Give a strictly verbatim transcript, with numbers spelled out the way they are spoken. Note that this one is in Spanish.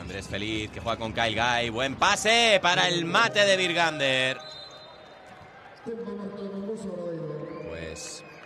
Andrés Feliz, que juega con Kyle Guy. Buen pase para el mate de Virgander. Pues